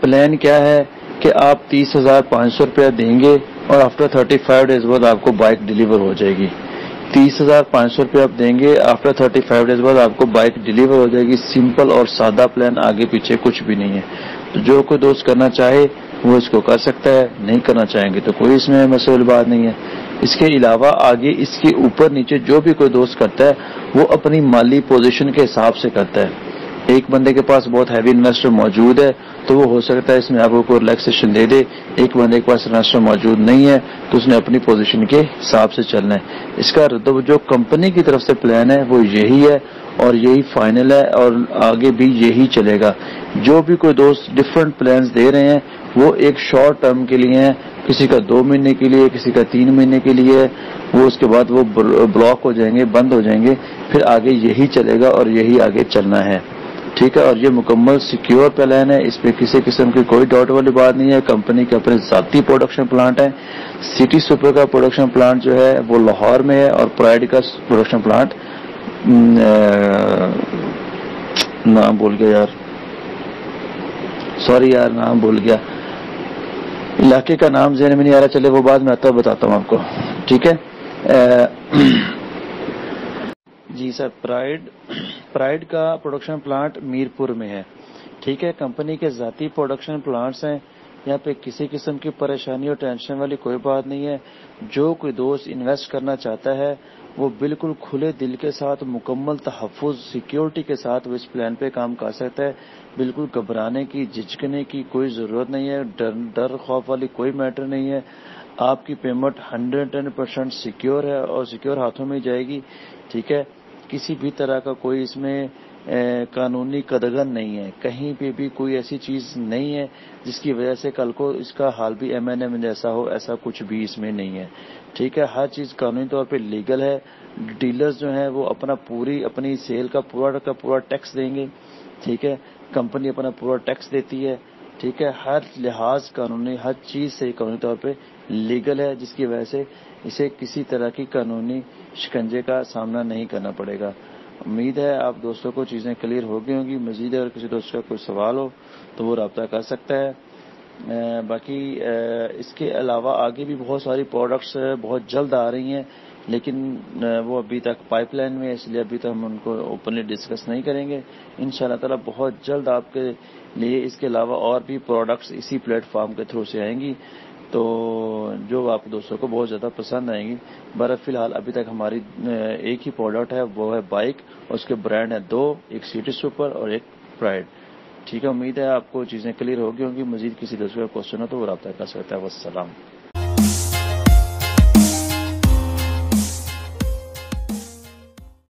Plan کیا ہے کہ آپ 30,500 روپیہ دیں گے اور آفٹر 35 ڈیز بعد آپ کو بائک ڈیلیور ہو جائے گی. 30,500 روپیہ آپ دیں گے, آفٹر 35 ڈیز بعد آپ کو بائک ڈیلیور ہو جائے گی. سمپل اور سادہ پلان, آگے پیچھے کچھ بھی نہیں ہے. تو جو کوئی دوست کرنا چاہے وہ اس کو کر سکتا ہے, نہیں کرنا چاہیں گے تو کوئی اس میں مسئلہ بات نہیں ہے. اس کے علاوہ آگے اس کے اوپر نیچے جو بھی کوئی دوست کرتا ہے وہ اپنی مالی پوزیشن کے حساب سے کرتا ہے. ایک بندے کے پاس بہت ہیوی انویسٹر موجود ہے تو وہ ہو سکتا ہے اس میں آپ کو ریلیکسیشن دے دے. ایک بندے کے پاس انویسٹر موجود نہیں ہے تو اس نے اپنی پوزیشن کے حساب سے چلنا ہے. اس کا جو کمپنی کی طرف سے پلان ہے وہ یہی ہے اور یہی فائنل ہے اور آگے بھی یہی چلے گا. جو بھی کوئی دوست ڈفرینٹ پلانز دے رہے ہیں وہ ایک شارٹ ٹرم کے لیے ہیں, کسی کا 2 مہینے کے لیے, کسی کا 3 مہینے کے لیے, وہ اس کے بعد وہ بلاک ہو جائیں گے, بند ہو جائیں گے. پھر آگے یہی چلے گا اور یہی آگے چلنا ہے. ٹھیک ہے, اور یہ مکمل سیکیور پلان ہے, اس پہ کسی قسم کی کوئی ڈاؤٹ والی بات نہیں ہے. کمپنی کے اپنے ذاتی پروڈکشن پلانٹ ہیں. سٹی سپر کا پروڈکشن پلانٹ جو ہے وہ لاہور میں ہے اور پرائڈ کا پروڈکشن پلانٹ نام بھول گیا یار, سوری یار نام بھول گیا, علاقے کا نام ذہن میں نہیں آ رہا, چلے وہ بعد میں آتا ہے بتاتا ہوں آپ کو. ٹھیک ہے جی سر, پرائڈ کا پروڈکشن پلانٹ میرپور میں ہے. ٹھیک ہے, کمپنی کے ذاتی پروڈکشن پلانٹس ہیں. یہاں پہ کسی قسم کی پریشانی اور ٹینشن والی کوئی بات نہیں ہے. جو کوئی دوست انویسٹ کرنا چاہتا ہے وہ بالکل کھلے دل کے ساتھ, مکمل تحفظ سیکیورٹی کے ساتھ وہ اس پلان پہ کام کر سکتا ہے. بالکل گھبرانے کی, جھجکنے کی کوئی ضرورت نہیں ہے. ڈر خوف والی کوئی میٹر نہیں ہے. آپ کی پیمنٹ 110% سیکیور ہے اور سیکیور ہاتھوں میں جائے گی. ٹھیک ہے, کسی بھی طرح کا کوئی اس میں قانونی قدغن نہیں ہے. کہیں پہ بھی کوئی ایسی چیز نہیں ہے جس کی وجہ سے کل کو اس کا حال بھی M&M جیسا ہو, ایسا کچھ بھی اس میں نہیں ہے. ٹھیک ہے, ہر چیز قانونی طور پہ لیگل ہے. ڈیلرز جو ہیں وہ اپنی سیل کا پورا ٹیکس دیں گے. ٹھیک ہے, کمپنی اپنا پورا ٹیکس دیتی ہے. ٹھیک ہے, ہر لحاظ قانونی, ہر چیز سے قانونی طور پہ لیگل ہے, جس کی وجہ سے اسے کسی طرح کی قانونی شکنجے کا سامنا نہیں کرنا پڑے گا. امید ہے آپ دوستوں کو چیزیں کلیئر ہو گئی ہوں گی. مزید اگر کسی دوست کا کوئی سوال ہو تو وہ رابطہ کر سکتا ہے. باقی اس کے علاوہ آگے بھی بہت ساری پروڈکٹس بہت جلد آ رہی ہیں, لیکن وہ ابھی تک پائپ لائن میں ہے, اس لیے ابھی تک ہم ان کو اوپنلی ڈسکس نہیں کریں گے. انشاءاللہ تعالی بہت جلد آپ کے لیے اس کے علاوہ اور بھی پروڈکٹس اسی پلیٹ فارم کے تھرو سے آئیں گی, تو جو آپ دوستوں کو بہت زیادہ پسند آئیں گی. فی الحال ابھی تک ہماری ایک ہی پروڈکٹ ہے, وہ ہے بائک, اور اس کے برانڈ ہیں 2, ایک سٹی سپر اور ایک پرائڈ. ٹھیک ہے, امید ہے آپ کو چیزیں کلیئر ہوگی ہوں گی. مزید کسی دوسرے کا کوشچن ہو تو وہ رابطہ کر سکتا ہے. والسلام.